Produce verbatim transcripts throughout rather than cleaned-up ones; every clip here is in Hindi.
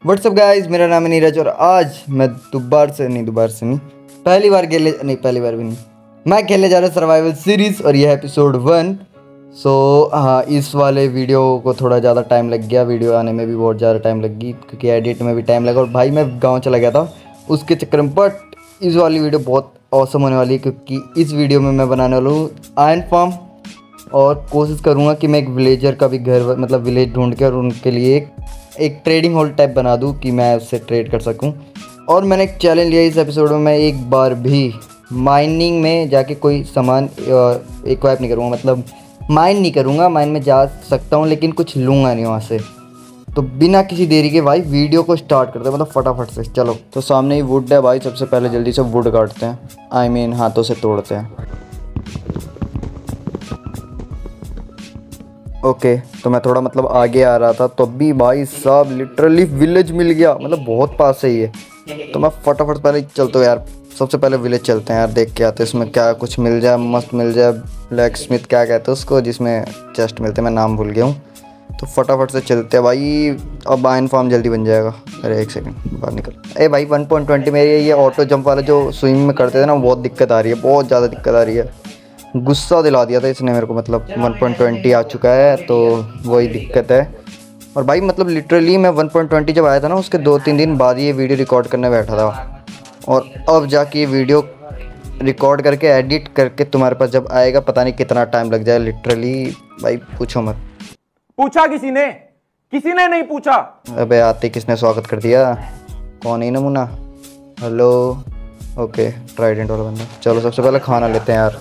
व्हाट्सअप गाइस, मेरा नाम है नीरज और आज मैं दोबारा से नहीं दोबारा से नहीं पहली बार खेले नहीं पहली बार भी नहीं मैं खेलने जा रहा हूँ सर्वाइवल सीरीज़ और यह है एपिसोड वन। सो हाँ, इस वाले वीडियो को थोड़ा ज़्यादा टाइम लग गया, वीडियो आने में भी बहुत ज़्यादा टाइम लग गई क्योंकि एडिट में भी टाइम लगा और भाई मैं गाँव चला गया था उसके चक्कर में। बट इस वाली वीडियो बहुत औसम होने वाली है क्योंकि इस वीडियो में मैं बनाने वाला हूँ आयरन फार्म और कोशिश करूँगा कि मैं एक विलेजर का भी घर मतलब विलेज ढूंढ के और उनके लिए एक एक ट्रेडिंग हॉल टाइप बना दूँ कि मैं उससे ट्रेड कर सकूँ। और मैंने एक चैलेंज लिया इस एपिसोड में, मैं एक बार भी माइनिंग में जाके कोई सामान एक्वाइप नहीं करूँगा, मतलब माइन नहीं करूँगा। माइन में जा सकता हूँ लेकिन कुछ लूँगा नहीं वहाँ से। तो बिना किसी देरी के भाई वीडियो को स्टार्ट करते हैं, मतलब फटाफट से। चलो, तो सामने ही वुड है भाई, सबसे पहले जल्दी से वुड काटते हैं, आई I मीन mean, हाथों से तोड़ते हैं। ओके okay, तो मैं थोड़ा मतलब आगे आ रहा था तो भी भाई साहब लिटरली विलेज मिल गया, मतलब बहुत पास है ये। तो मैं फटाफट पहले चलता हूँ यार, सबसे पहले विलेज चलते हैं यार, देख के आते हैं इसमें क्या कुछ मिल जाए, मस्त मिल जाए। ब्लैक स्मिथ क्या कहते हैं उसको, जिसमें चेस्ट मिलते हैं, मैं नाम भूल गया हूँ। तो फटाफट से चलते हैं भाई, अब आयरन फार्म जल्दी बन जाएगा। अरे एक सेकंड बाहर निकल। ए भाई वन पॉइंट ट्वेंटी मेरी ये ऑटो जंप वाला जो स्विमिंग में करते थे ना, बहुत दिक्कत आ रही है, बहुत ज़्यादा दिक्कत आ रही है। गुस्सा दिला दिया था इसने मेरे को, मतलब वन पॉइंट ट्वेंटी आ चुका है तो वही दिक्कत है। और भाई मतलब लिटरली मैं वन पॉइंट ट्वेंटी जब आया था ना, उसके दो तीन दिन बाद ये वीडियो रिकॉर्ड करने बैठा था और अब जाके ये वीडियो रिकॉर्ड करके एडिट करके तुम्हारे पास जब आएगा पता नहीं कितना टाइम लग जाए लिटरली। भाई पूछो मत। पूछा किसी ने? किसी ने नहीं पूछा। अबे आते किसने स्वागत कर दिया, कौन ही नमूना। हेलो, ओके ट्राइडेंट वाला बंदा। चलो सबसे पहले खाना लेते हैं यार।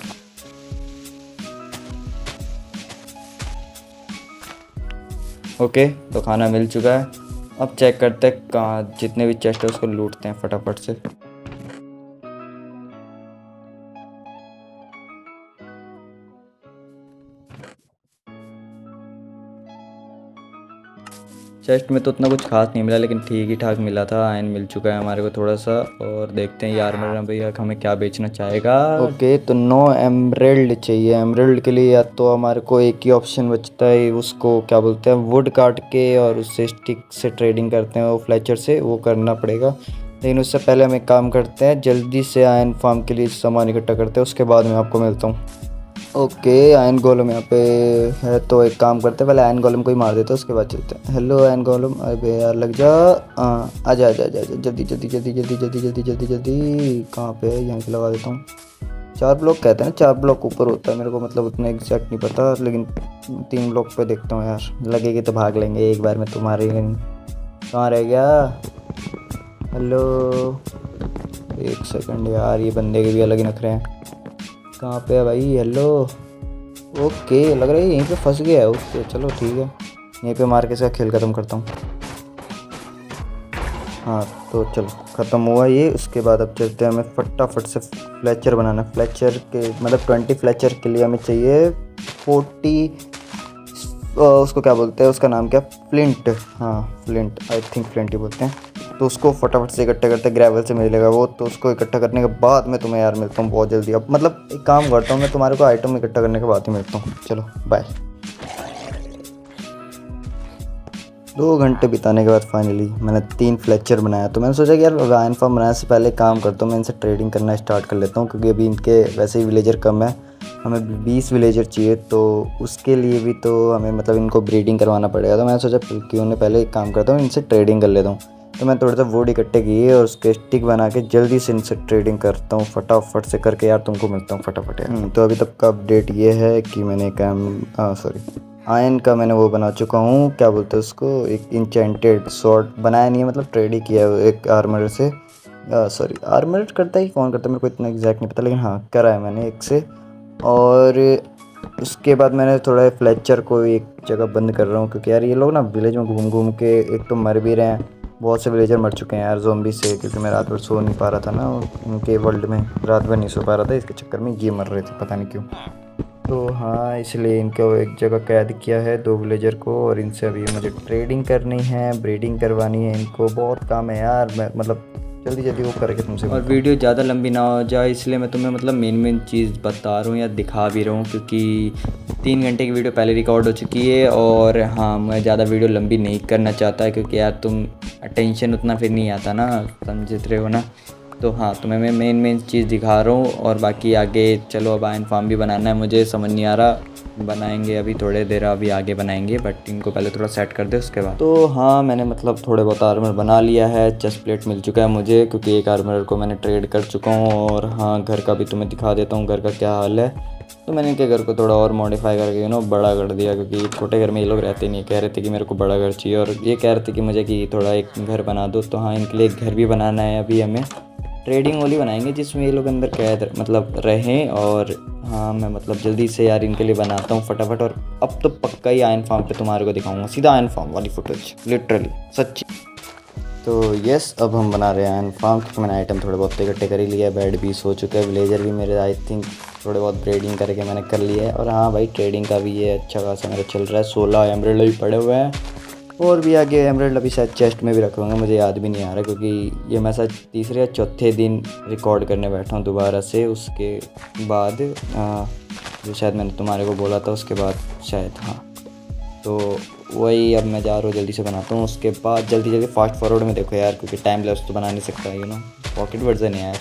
ओके okay, तो खाना मिल चुका है। अब चेक करते हैं कहाँ जितने भी चेस्ट है उसको लूटते हैं फटाफट से। चेस्ट में तो उतना कुछ खास नहीं मिला लेकिन ठीक ही ठाक मिला था। आयरन मिल चुका है हमारे को थोड़ा सा। और देखते हैं यार मेरा भैया हमें क्या बेचना चाहेगा। ओके okay, तो नो एमरेल्ड चाहिए। एमरेल्ड के लिए या तो हमारे को एक ही ऑप्शन बचता है, उसको क्या बोलते हैं, वुड काट के और उससे स्टिक से ट्रेडिंग करते हैं, वो फ्लेचर से वो करना पड़ेगा। लेकिन उससे पहले हम एक काम करते हैं, जल्दी से आयरन फार्म के लिए सामान इकट्ठा करते हैं, उसके बाद मैं आपको मिलता हूँ। ओके आयरन गोलम यहाँ पे है तो एक काम करते हैं, पहले आयरन गोलम को ही मार देते हैं उसके बाद चलते हैं। हेलो आयरन गोलम, अबे यार लग जा। हाँ आजा आजा आजा जल्दी जल्दी जल्दी जल्दी जल्दी जल्दी जल्दी जल्दी। कहाँ पे है, यहाँ पे लगा देता हूँ। चार ब्लॉक कहते हैं ना, चार ब्लॉक ऊपर होता है, मेरे को मतलब उतना एग्जैक्ट नहीं पता, लेकिन तीन ब्लॉक पे देखता हूँ यार। लगेगी तो भाग लेंगे एक बार में तुम्हारे। कहाँ रह गया? हेलो एक सेकंड यार, ये बंदे के भी अलग ही नखरे हैं। कहाँ पे है भाई? हेलो। ओके लग रहा है यहीं पे फंस गया है। ओके चलो ठीक है, यहीं पे मार के इसका खेल ख़त्म करता हूँ। हाँ तो चलो ख़त्म हुआ ये। उसके बाद अब चलते हैं, हमें फटाफट से फ्लेचर बनाना। फ्लेचर के मतलब ट्वेंटी फ्लेचर के लिए हमें चाहिए फोर्टी, उसको क्या बोलते हैं, उसका नाम क्या, फ्लिंट। हाँ फ्लिंट, आई थिंक फ्लिंट ही बोलते हैं। तो उसको फटाफट से इकट्ठा करते हैं, ग्रेवल से मिलेगा वो। तो उसको इकट्ठा करने के बाद मैं तुम्हें यार मिलता हूँ बहुत जल्दी। अब मतलब एक काम करता हूँ, मैं तुम्हारे को आइटम इकट्ठा करने के बाद ही मिलता हूँ। चलो बाय। दो घंटे बिताने के बाद फाइनली मैंने तीन फ्लेचर बनाया। तो मैंने सोचा कि यार आयरन फार्म बनाने से पहले काम करता हूँ, मैं इनसे ट्रेडिंग करना स्टार्ट कर लेता हूँ क्योंकि अभी इनके वैसे ही विलेजर कम है। हमें बीस विलेजर चाहिए तो उसके लिए भी तो हमें मतलब इनको ब्रीडिंग करवाना पड़ेगा। तो मैंने सोचा क्यों नहीं पहले एक काम करता हूँ, इनसे ट्रेडिंग कर लेता हूँ। तो मैं थोड़ा सा वुड इकट्ठे किए और उसके स्टिक बना के जल्दी से इनसे ट्रेडिंग करता हूँ फटाफट से करके यार, तुमको मिलता हूँ फटाफट यार। तो अभी तक का अपडेट ये है कि मैंने काम हाँ सॉरी आयरन का मैंने वो बना चुका हूँ, क्या बोलते हैं उसको, एक इंचेंटेड स्वॉर्ड बनाया नहीं है, मतलब ट्रेड ही किया है एक आर्मर से। सॉरी आर्मर करता है कि कौन करता है मेरे को इतना एग्जैक्ट नहीं पता, लेकिन हाँ करा है मैंने एक से। और उसके बाद मैंने थोड़ा फ्लेचर को एक जगह बंद कर रहा हूँ क्योंकि यार ये लोग ना विलेज में घूम घूम के एक तो मर भी रहे हैं, बहुत से विलेजर मर चुके हैं यार ज़ॉम्बी से, क्योंकि मैं रात भर सो नहीं पा रहा था ना, उनके वर्ल्ड में रात भर नहीं सो पा रहा था, इसके चक्कर में ये मर रहे थे पता नहीं क्यों। तो हाँ इसलिए इनको एक जगह कैद किया है, दो विलेजर को, और इनसे अभी मुझे ट्रेडिंग करनी है, ब्रीडिंग करवानी है, इनको बहुत काम है यार। मैं मतलब जल्दी जल्दी वो करके तुमसे। और वीडियो ज़्यादा लंबी ना हो जाए इसलिए मैं तुम्हें मतलब मेन मेन चीज़ बता रहा हूँ या दिखा भी रहा हूँ, क्योंकि तीन घंटे की वीडियो पहले रिकॉर्ड हो चुकी है। और हाँ, मैं ज़्यादा वीडियो लंबी नहीं करना चाहता क्योंकि यार तुम अटेंशन उतना फिर नहीं आता ना, समझ रहे हो ना। तो हाँ, तुम्हें मैं मेन मेन चीज़ दिखा रहा हूँ और बाकी आगे चलो। अब आयन फार्म भी बनाना है, मुझे समझ नहीं आ रहा, बनाएंगे अभी थोड़े देर अभी आगे बनाएंगे, बट इनको पहले थोड़ा सेट कर दे उसके बाद। तो हाँ, मैंने मतलब थोड़े बहुत आर्मर बना लिया है, चेस्ट प्लेट मिल चुका है मुझे क्योंकि एक आर्मर को मैंने ट्रेड कर चुका हूँ। और हाँ, घर का भी तुम्हें दिखा देता हूँ घर का क्या हाल है। तो मैंने इनके घर को थोड़ा और मॉडिफाई करके यू नो बड़ा कर दिया, क्योंकि छोटे घर में ये लोग रहते नहीं, कह रहे थे कि मेरे को बड़ा घर चाहिए और ये कह रहे थे कि मुझे कि थोड़ा एक घर बना दो। तो हाँ, इनके लिए एक घर भी बनाना है अभी हमें, ट्रेडिंग वाली बनाएंगे जिसमें ये लोग अंदर कैद मतलब रहें। और हाँ, मैं मतलब जल्दी से यार इनके लिए बनाता हूँ फटाफट। और अब तो पक्का ही आयन फार्म पे तुम्हारे को दिखाऊंगा, सीधा आयन फार्म वाली फुटेज, लिटरली सच्ची। तो यस, अब हम बना रहे हैं आयन फार्म क्योंकि मैंने आइटम थोड़े बहुत इकट्ठे कर ही लिया है। बेड भी सो चुका है, विलेजर भी मेरे आई थिंक थोड़े बहुत ब्रीडिंग करके मैंने कर लिया है। और हाँ भाई, ट्रेडिंग का भी ये अच्छा खासा मेरा चल रहा है। सोलह एमराल्ड भी पड़े हुए हैं और भी आगे एमराल्ड अभी शायद चेस्ट में भी रखूँगा, मुझे याद भी नहीं आ रहा क्योंकि ये मैं शायद तीसरे या चौथे दिन रिकॉर्ड करने बैठा हूँ दोबारा से। उसके बाद आ, जो शायद मैंने तुम्हारे को बोला था उसके बाद शायद, हाँ। तो वही अब मैं जा रहा हूँ, जल्दी से बनाता हूँ। उसके बाद जल्दी जल्दी फास्ट फॉरवर्ड में देखो यार, क्योंकि टाइम लैप्स तो बना नहीं सकता यू नो, पॉकेट वर्जन है यार।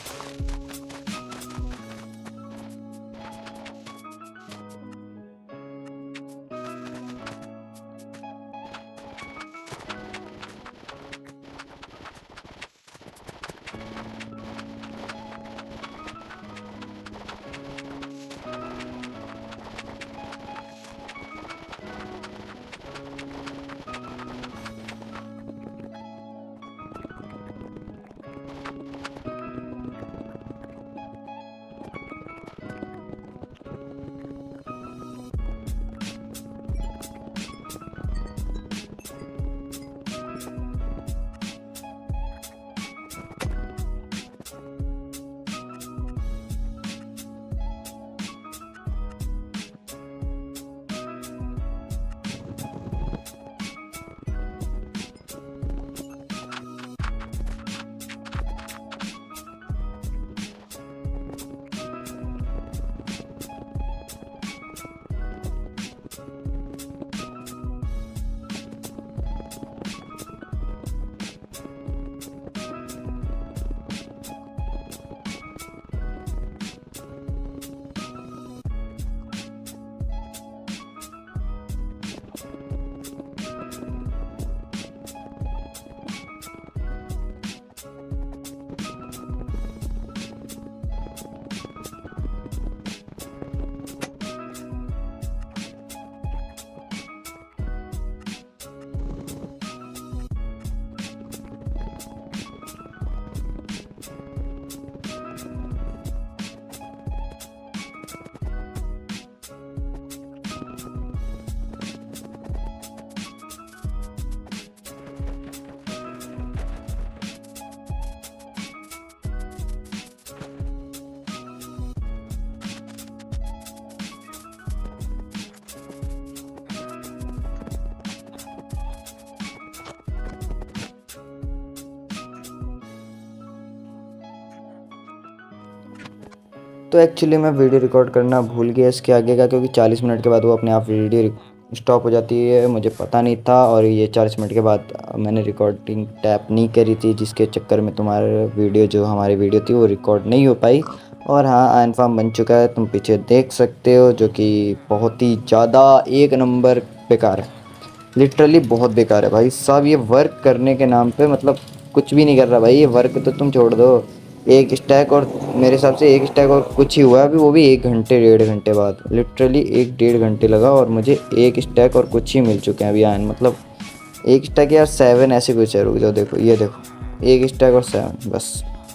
तो एक्चुअली मैं वीडियो रिकॉर्ड करना भूल गया इसके आगे का, क्योंकि चालीस मिनट के बाद वो अपने आप वीडियो स्टॉप हो जाती है, मुझे पता नहीं था। और ये चालीस मिनट के बाद मैंने रिकॉर्डिंग टैप नहीं करी थी, जिसके चक्कर में तुम्हारा वीडियो जो हमारी वीडियो थी वो रिकॉर्ड नहीं हो पाई। और हाँ, आयन फार्म बन चुका है, तुम पीछे देख सकते हो, जो कि बहुत ही ज़्यादा एक नंबर बेकार है, लिटरली बहुत बेकार है भाई साहब। ये वर्क करने के नाम पे मतलब कुछ भी नहीं कर रहा भाई। ये वर्क तो तुम छोड़ दो, एक स्टैक और मेरे हिसाब से एक स्टैक और कुछ ही हुआ है अभी, वो भी एक घंटे डेढ़ घंटे बाद, लिटरली एक डेढ़ घंटे लगा और मुझे एक स्टैक और कुछ ही मिल चुके हैं अभी आयन। मतलब एक स्टैक यार सेवन ऐसे कुछ है, रुक जाओ देखो, ये देखो एक स्टैक और सेवन, बस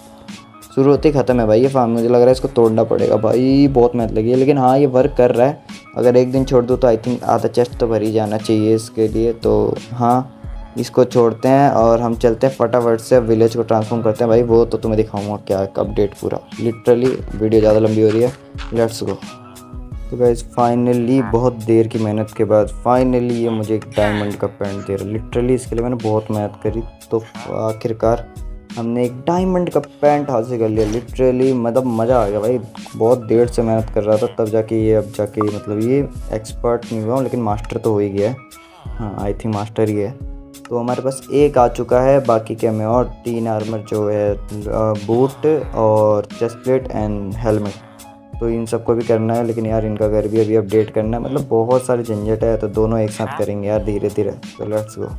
शुरू होते ही ख़त्म है भाई ये फार्म। मुझे लग रहा है इसको तोड़ना पड़ेगा भाई, बहुत मेहनत लगी है। लेकिन हाँ, ये वर्क कर रहा है, अगर एक दिन छोड़ दो तो आई थिंक आधा चेस्ट तो भर ही जाना चाहिए इसके लिए। तो हाँ, इसको छोड़ते हैं और हम चलते हैं फटाफट से विलेज को ट्रांसफॉर्म करते हैं भाई। वो तो तुम्हें दिखाऊंगा क्या अपडेट पूरा, लिटरली वीडियो ज़्यादा लंबी हो रही है, लेट्स गो। तो गाइस फाइनली बहुत देर की मेहनत के बाद फाइनली ये मुझे एक डायमंड का पैंट दे रहा है। लिटरली इसके लिए मैंने बहुत मेहनत करी, तो आखिरकार हमने एक डायमंड का पैंट हासिल कर लिया लिटरली। मतलब मज़ा आ गया भाई, बहुत देर से मेहनत कर रहा था तब जाके ये अब जाके मतलब ये एक्सपर्ट नहीं हुआ हूँ लेकिन मास्टर तो हो ही गया है। हाँ आई थिंक मास्टर ही है। तो हमारे पास एक आ चुका है, बाकी के हमें और तीन आर्मर जो है बूट और चेस्ट प्लेट एंड हेलमेट, तो इन सबको भी करना है। लेकिन यार इनका घर भी अभी अपडेट करना है, मतलब बहुत सारे झंझट है, तो दोनों एक साथ करेंगे यार धीरे धीरे। तो लेट्स गो।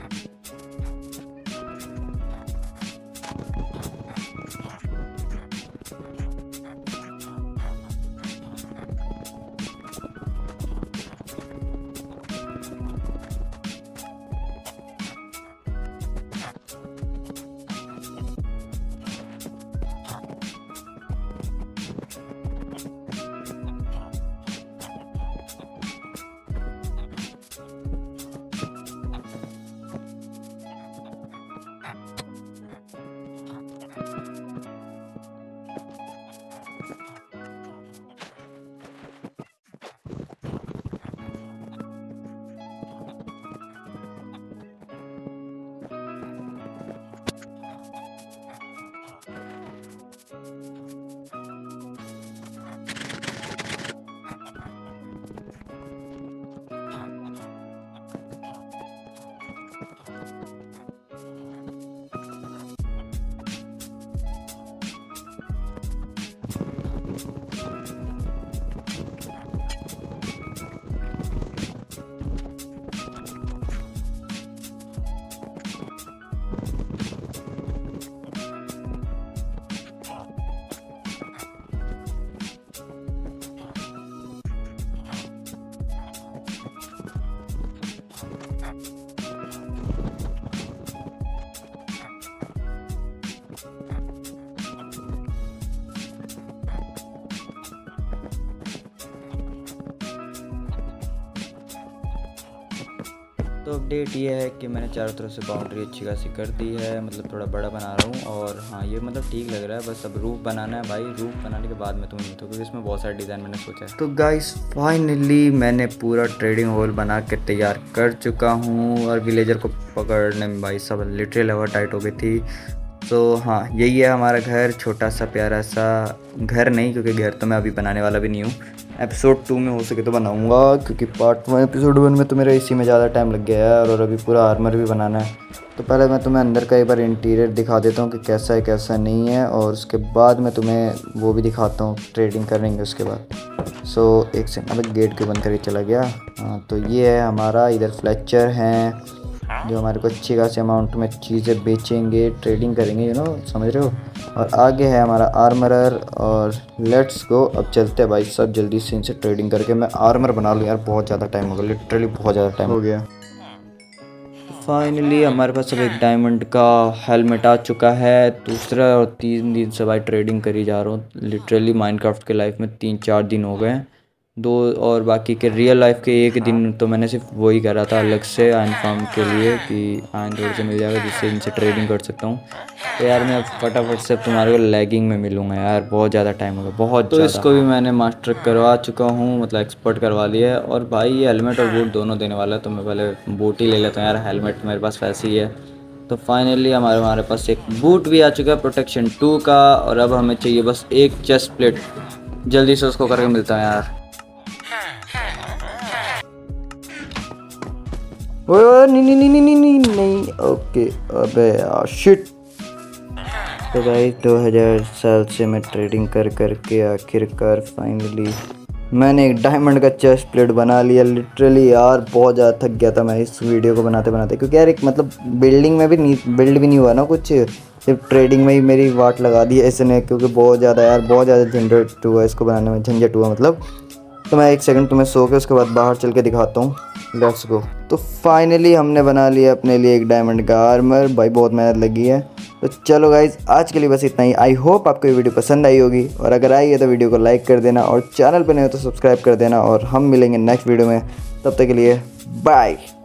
तो अपडेट ये है कि मैंने चारों तरफ से बाउंड्री अच्छी खासी कर दी है, मतलब थोड़ा बड़ा बना रहा हूँ। और हाँ ये मतलब ठीक लग रहा है, बस अब रूफ बनाना है भाई। रूफ बनाने के बाद में तुम्हें मिलता हूँ, क्योंकि इसमें बहुत सारे डिज़ाइन मैंने सोचा है। तो गाइस फाइनली मैंने पूरा ट्रेडिंग हॉल बना के तैयार कर चुका हूँ। और विलेजर को पकड़ने में भाई सब लिटरली हवा टाइट हो गई थी। तो हाँ यही है हमारा घर, छोटा सा प्यारा सा घर नहीं, क्योंकि घर तो मैं अभी बनाने वाला भी नहीं हूँ। एपिसोड टू में हो सके तो बनाऊंगा, क्योंकि पार्ट वन एपिसोड वन में तो मेरा इसी में ज़्यादा टाइम लग गया है। और अभी पूरा आर्मर भी बनाना है। तो पहले मैं तुम्हें अंदर का एक बार इंटीरियर दिखा देता हूँ कि कैसा है कैसा नहीं है, और उसके बाद मैं तुम्हें वो भी दिखाता हूँ, ट्रेडिंग करेंगे उसके बाद। सो एक सेकंड, अब गेट के बंद करके चला गया। हाँ तो ये है हमारा, इधर फ्लेचर हैं जो हमारे को अच्छी खासी अमाउंट में चीज़ें बेचेंगे, ट्रेडिंग करेंगे, यू नो समझ रहे हो। और आगे है हमारा आर्मरर। और लेट्स गो, अब चलते हैं भाई सब जल्दी से इनसे ट्रेडिंग करके मैं आर्मर बना लूँ। यार बहुत ज़्यादा टाइम हो गया, लिटरली बहुत ज़्यादा टाइम हो गया। फाइनली हमारे पास अब एक डायमंड का हेलमेट आ चुका है। दूसरा और तीन दिन से भाई ट्रेडिंग करी जा रहा हूँ। लिटरली माइनक्राफ्ट के लाइफ में तीन चार दिन हो गए हैं, दो और बाकी के रियल लाइफ के एक दिन तो मैंने सिर्फ वही करा था अलग से आयन फार्म के लिए, कि आयन थोड़े से मिल जाएगा जिससे इनसे ट्रेडिंग कर सकता हूँ। तो यार मैं फटाफट से तुम्हारे को लैगिंग में मिलूँगा यार, बहुत ज़्यादा टाइम होगा बहुत। तो इसको भी मैंने मास्टर करवा चुका हूँ, मतलब एक्सपर्ट करवा लिया है। और भाई ये हेलमेट और बूट दोनों देने वाला है, तो मैं पहले बूट ही ले लेता हूँ यार, हेलमेट मेरे पास वैसे ही है। तो फाइनली हमारे हमारे पास एक बूट भी आ चुका है प्रोटेक्शन टू का। और अब हमें चाहिए बस एक चेस्ट प्लेट, जल्दी से उसको करके मिलता है यार। नहीं नहीं नहीं नहीं नहीं नहीं ओके, अबे यार शिट। तो भाई दो हज़ार साल से मैं ट्रेडिंग कर करके आखिरकार फाइनली मैंने एक डायमंड का चेस्ट प्लेट बना लिया। लिटरली यार बहुत ज़्यादा थक गया था मैं इस वीडियो को बनाते बनाते, क्योंकि यार एक मतलब बिल्डिंग में भी नहीं बिल्ड भी नहीं हुआ ना कुछ, सिर्फ ट्रेडिंग में ही मेरी वाट लगा दी इसने, क्योंकि बहुत ज़्यादा यार बहुत ज़्यादा झंझट हुआ इसको बनाने में, झंझट हुआ मतलब। तो मैं एक सेकंड तुम्हें सो के उसके बाद बाहर चल के दिखाता हूँ, लेट्स गो। तो फाइनली हमने बना लिया अपने लिए एक डायमंड का आर्मर, भाई बहुत मेहनत लगी है। तो चलो गाइज आज के लिए बस इतना ही। आई होप आपको ये वीडियो पसंद आई होगी, और अगर आई है तो वीडियो को लाइक कर देना, और चैनल पर नहीं हो तो सब्सक्राइब कर देना। और हम मिलेंगे नेक्स्ट वीडियो में, तब तक के लिए बाय।